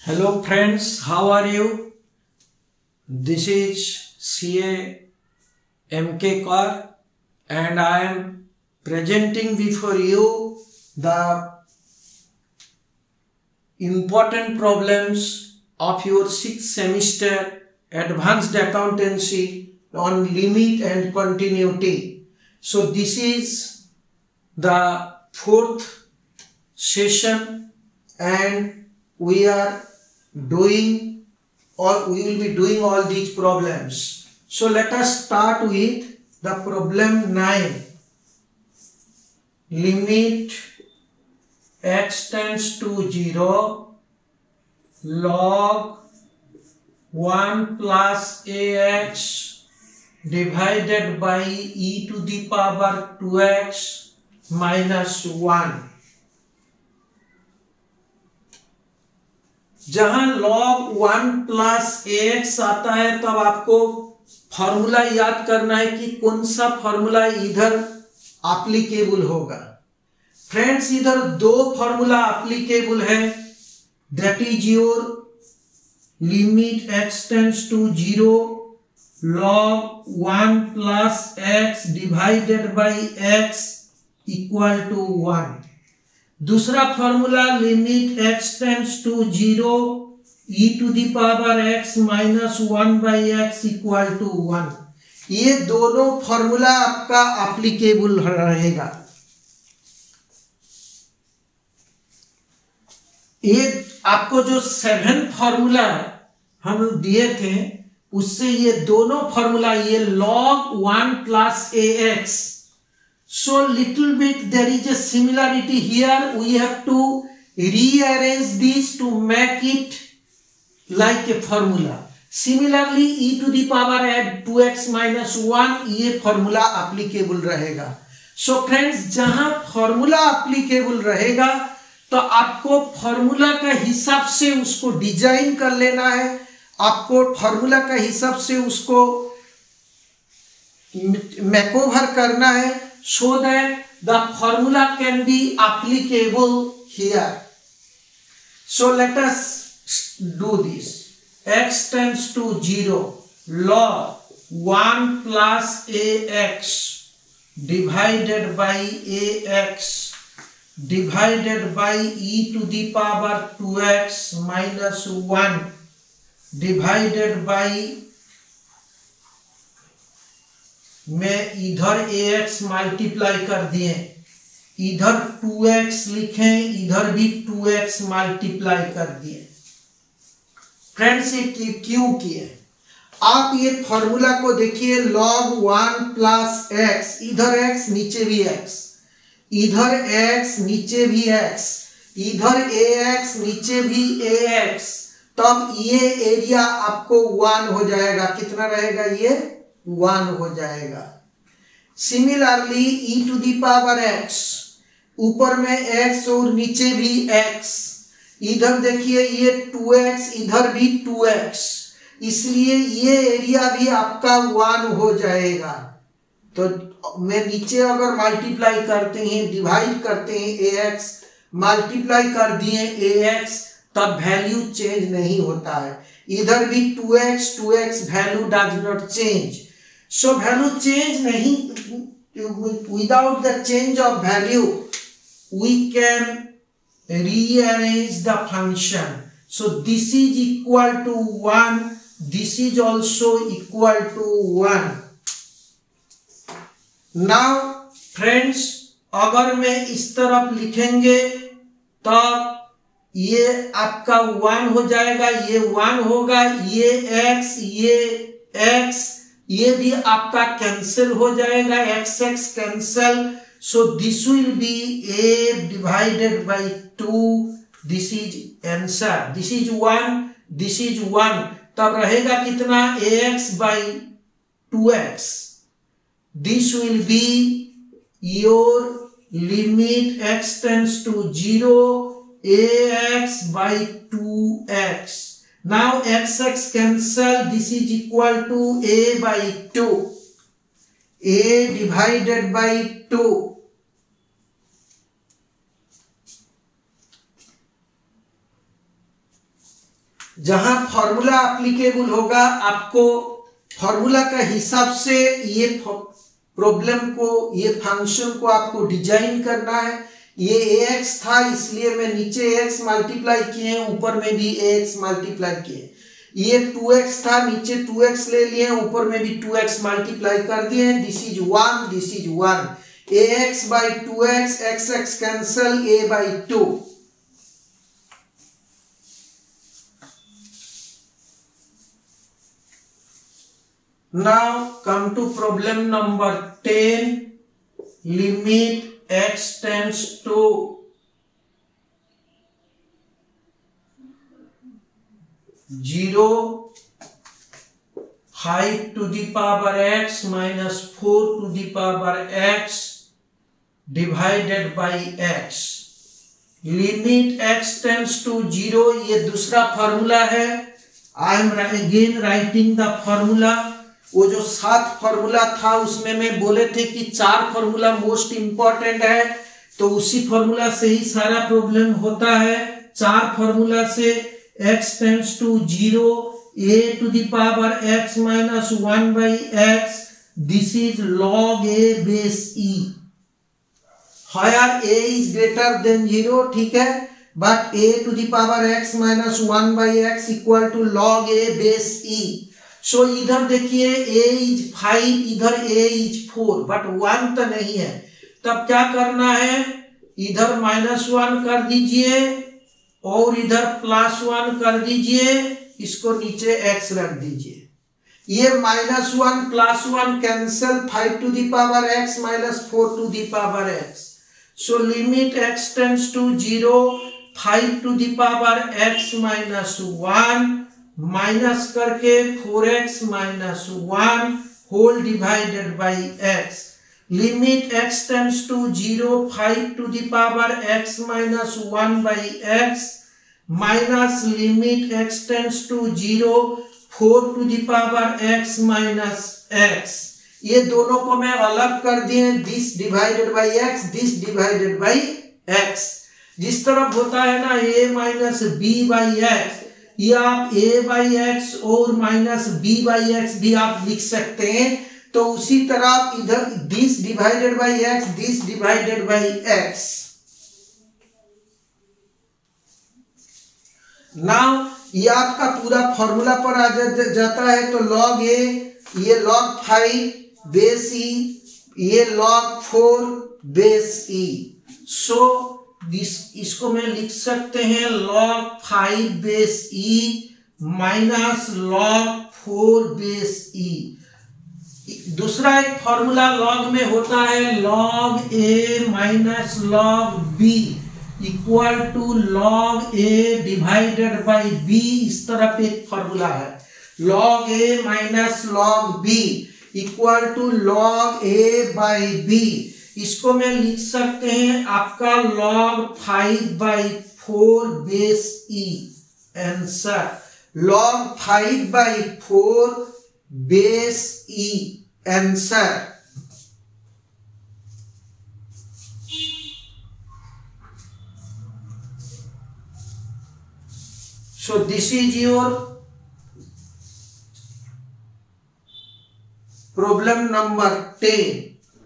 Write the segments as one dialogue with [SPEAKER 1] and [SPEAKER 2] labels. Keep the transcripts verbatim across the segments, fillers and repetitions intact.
[SPEAKER 1] Hello friends, how are you? This is C A M K Kaur and I am presenting before you the important problems of your sixth semester advanced accountancy on limit and continuity. So this is the fourth session and we are doing or we will be doing all these problems. So let us start with the problem nine. Limit x tends to zero log one plus ax divided by e to the power two x minus one. जहां log one plus x आता है तब आपको formula याद करना है कि कौन सा फॉर्मूला इधर एप्लीकेबल होगा। फ्रेंड्स, इधर दो फॉर्मूला एप्लीकेबल है, that is your limit x tends to zero log one plus x divided by x equal to one. दूसरा formula limit x tends to zero e to the power x minus one by x equal to one. ये दोनों formula आपका applicable रहेगा। ये आपको जो seven formula हम दिए थे उससे ये दोनों फॉर्मूला, ये log one plus ax, so little bit there is a similarity here. We have to rearrange these to make it like a formula. Similarly e to the power add to x minus one, ये formula applicable रहेगा। So friends, जहां formula applicable रहेगा तो आपको formula का हिसाब से उसको डिजाइन कर लेना है, आपको फॉर्मूला का हिसाब से उसको मेकओवर करना है, so that the formula can be applicable here. So let us do this. X tends to zero log one plus ax divided by ax divided by e to the power to x minus one divided by, में इधर ax multiply कर दिए, इधर to x लिखें, इधर भी two x multiply कर दिए। फ्रेंड्स, ये क्यों किए? आप ये फॉर्मूला को देखिए, log वन प्लस एक्स, इधर x नीचे भी x, इधर x नीचे भी x, इधर ax नीचे भी ax, तब ये एरिया आपको वन हो जाएगा। कितना रहेगा? ये वन हो जाएगा। Similarly e to the power x, ऊपर में x और नीचे भी x, इधर देखिए ये टू एक्स, इधर भी टू एक्स, इसलिए ये एरिया भी आपका वन हो जाएगा। तो मैं नीचे अगर मल्टीप्लाई करते हैं, डिवाइड करते हैं, ax मल्टीप्लाई कर दिए ax, तब वैल्यू चेंज नहीं होता है। इधर भी two x, two x value does not change. So value change नहीं, without the change of value we can rearrange the function. So this is equal to one, this is also equal to one. Now friends, अगर मैं इस तरफ लिखेंगे तब ये आपका one हो जाएगा, ये वन होगा, ये x, ये x, ये भी आपका कैंसिल हो जाएगा, x x cancel. So this will be a divided by two, this is answer, this is one, this is one, तब रहेगा कितना? ax by two x. This will be your limit x tends to zero ax by two x. Now x x cancel, this is equal to a by two, a divided by two, जहां formula applicable होगा आपको formula का हिसाब से ये problem को, ये function को आपको डिजाइन करना है। ये ax था इसलिए मैं नीचे ax मल्टीप्लाई किए, ऊपर में भी ax मल्टीप्लाई किए। ये टू एक्स था, नीचे टू एक्स ले लिए, ऊपर में भी टू एक्स मल्टीप्लाई कर दिए। This is one, this is one. ax by two x, x x cancel, a by two. Now come to problem number ten. Limit x tends to zero, five to the power x minus four to the power x divided by x. Limit x tends to zero, ये दूसरा formula है। I am again writing the formula. वो जो सात formula था उसमें मैं बोले थे कि चार फॉर्मूला मोस्ट इंपॉर्टेंट है, तो उसी फॉर्मूला से ही सारा प्रॉब्लम होता है। चार फॉर्मूला से x tends to zero, a to the power x minus one by x, this is log a base e। Higher a is greater than zero, ठीक है, but a to the power x minus one by x equal to log a base e। So so, इधर देखिए a is five, इधर a is four, but one तो नहीं है। तब क्या करना है, इधर माइनस वन कर दीजिए और इधर प्लस वन कर दीजिए, इसको नीचे x रख दीजिए। ये minus one plus one cancel, five to the power x minus four to the power x। So limit x tends to zero, five to the power x minus one minus करके four x minus one whole divided by x। Limit x tends to zero, five to the power x minus one by x minus limit x tends to zero, four to the power x minus x। ये दोनों को मैं अलग कर दिए, this divided by x, this divided by x। जिस तरफ होता है ना a minus b by x, ये आप a बाई एक्स और माइनस b बाई एक्स भी आप लिख सकते हैं। तो उसी तरह इधर this divided by x, this divided by x. Now ये आपका पूरा फॉर्मूला पर आ जाता है। तो log a, ये log फाइव बेस e, ये log four base e। So this इसको मैं लिख सकते हैं log five base e minus log four base e। दूसरा एक फॉर्मूला log में होता है log a minus log b equal to log a divided by b। इस तरफ एक फॉर्मूला है log a minus log b equal to log a by b। इसको मैं लिख सकते हैं आपका log five by four base e answer. log five by four base e answer. So this is your problem number ten.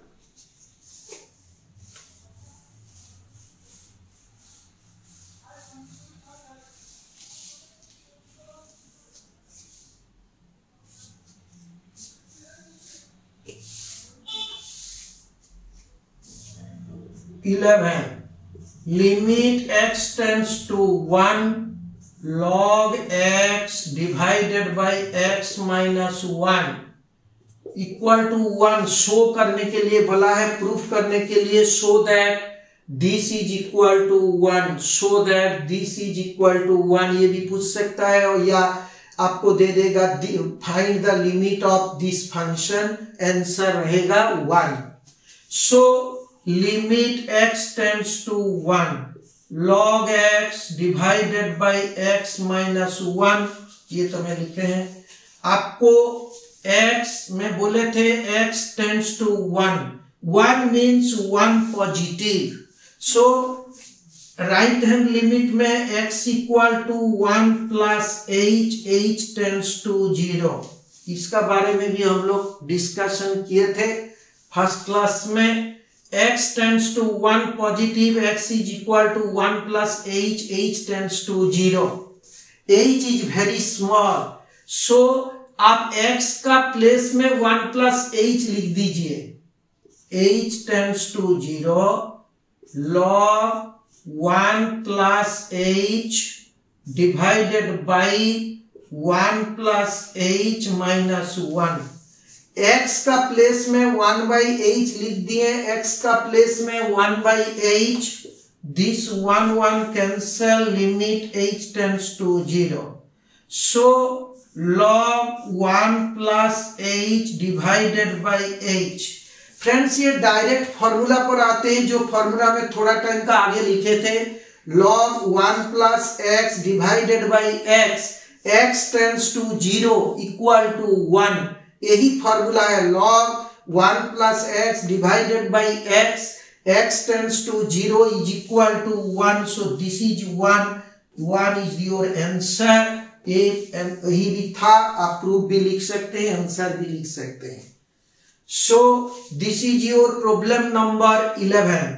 [SPEAKER 1] eleven. Limit x tends to one log x divided by x minus one equal to one. Show करने के लिए बोला है, proof करने के लिए, show that this is equal to one, show that this is equal to one, ये भी पूछ सकता है। और या आपको दे देगा find the limit of this function, answer रहेगा one. So limit x tends to one log x divided by x minus one, ये तो मैं लिखे हैं। आपको x में बोले थे x tends to one, one means one positive. So right hand limit में x equal to one plus h h tends to zero, इसका बारे में भी हम लोग डिस्कशन किए थे फर्स्ट क्लास में। x tends to one positive, x is equal to one plus h h tends to zero, h is very small, so आप x का प्लेस में वन प्लस एच लिख दीजिए, h tends to zero log one plus h divided by one plus h minus one. x का place में one by h लिख दिए, x का प्लेस में one by h, this one one cancel, limit h tends to zero, so log one plus h divided by h। Friends ये direct formula पर आते हैं, जो फॉर्मूला में थोड़ा टाइम का आगे लिखे थे, log one plus x divided by x, x tends to zero equal to one, यही फॉर्मूला है, log one plus x divided by x, x tends to zero is equal to one, so this is one, one is your answer. यही भी था, आप proof भी लिख सकते हैं, आंसर भी लिख सकते हैं। So this is your problem number eleven.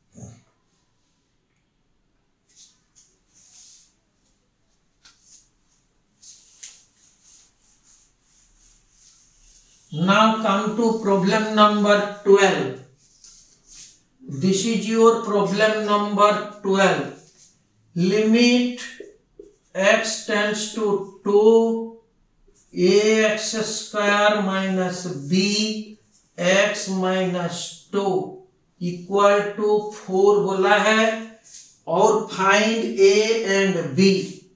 [SPEAKER 1] Now come to problem number twelve. This is your problem number twelve. Limit x tends to two ax square minus b x minus two equal to four बोला है, और find a and b।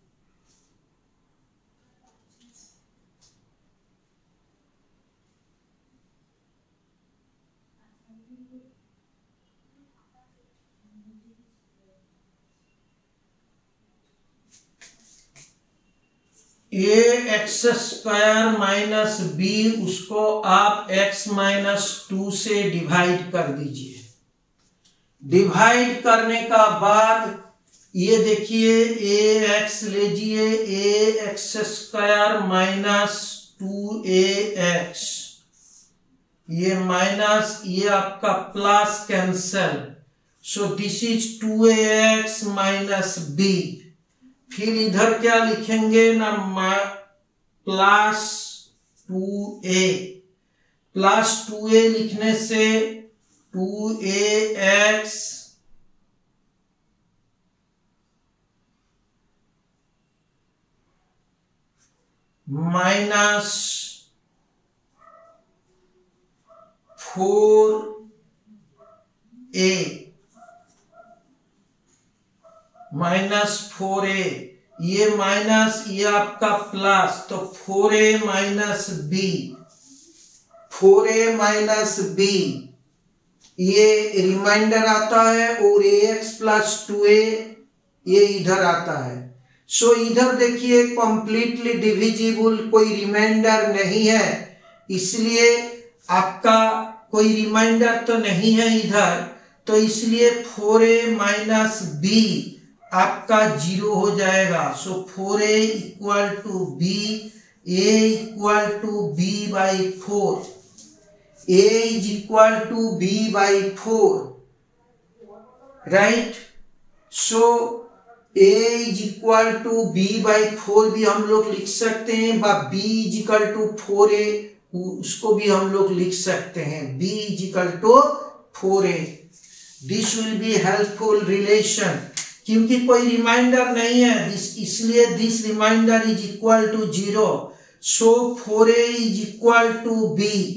[SPEAKER 1] A x square minus b, उसको आप x minus two से divide कर दीजिए। Divide करने का बाद ये देखिए ए एक्स लीजिए, a x square minus two a x, ये माइनस ये आपका plus cancel, so this is two a x minus b. फिर इधर क्या लिखेंगे ना, plus two a, plus two a लिखने से two a x minus four a, minus four a, ये माइनस ये आपका प्लस, तो four a minus b, four a minus b ये रिमाइंडर आता है, और ए एक्स प्लस टू ए ये इधर आता है। सो इधर देखिए कंप्लीटली डिविजिबल, कोई रिमाइंडर नहीं है, इसलिए आपका कोई रिमाइंडर तो नहीं है इधर, तो इसलिए फोर ए माइनस बी आपका जीरो हो जाएगा। So four a equal to b, a equal to b by four, a is equal to b by four, right. So a is equal to b by four भी हम लोग लिख सकते हैं, बा b is equal to four a, उसको भी हम लोग लिख सकते हैं, b is equal to four a. This will be helpful relation, क्योंकि कोई रिमाइंडर नहीं है, इसलिए this reminder is equal to zero, so four a is equal to b.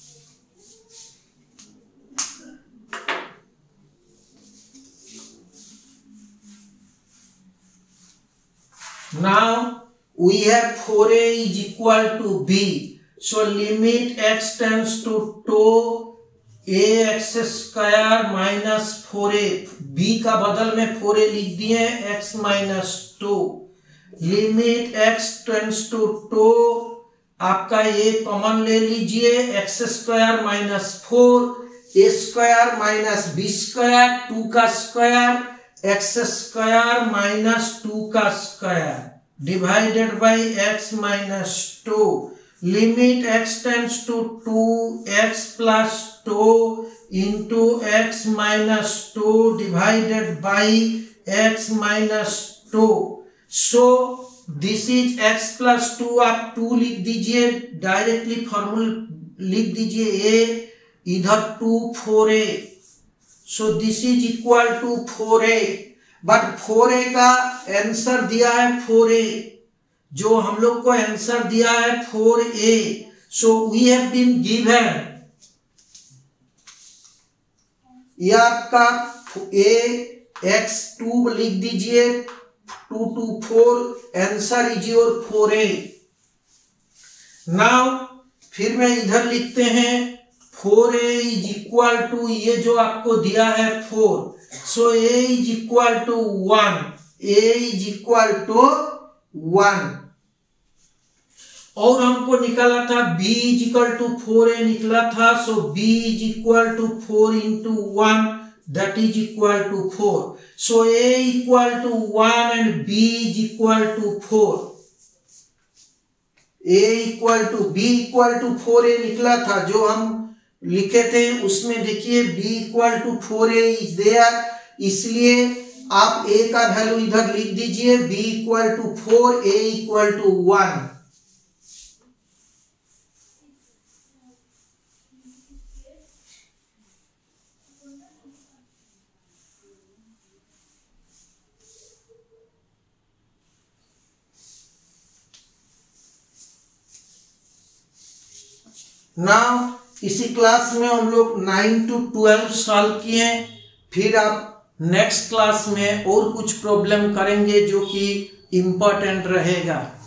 [SPEAKER 1] Now we have four a is equal to b. So limit x tends to two ax square minus four a. b का बदल में four ए लिख दिए x minus two. Limit x tends to two, आपका ये common ले लीजिए, x square minus four, a square minus b square, two का square, x square minus two का square divided by x minus two, limit x tends to two x plus two into x minus two divided by x minus two. So this is x plus two, आप two लिख दीजिए, directly formula लिख दीजिए ए, इधर two four a, so this is equal to four a, but four a का answer दिया है four ए, जो हम लोग को आंसर दिया है four a, so we have been given ये आपका ए एक्स टू लिख दीजिए, two two four, answer is your four a. Now फिर में इधर लिखते हैं four a is equal to, ये जो आपको दिया है four, so a is equal to one, a is equal to one. और हमको निकाला था b is equal to four a निकला था, so b is equal to four into one, that is equal to four, so a equal to one and b is equal to four, a equal to b equal to four a निकला था जो हम लिखे थे, उसमें देखिए b equal to four a is there, इसलिए आप a का वैल्यू इधर लिख दीजिए, b equal to four, a equal to one. Now इसी क्लास में हम लोग नाइन टू ट्वेल्व सॉल्व किए, फिर आप नेक्स्ट क्लास में और कुछ प्रॉब्लम करेंगे जो कि इम्पोर्टेंट रहेगा।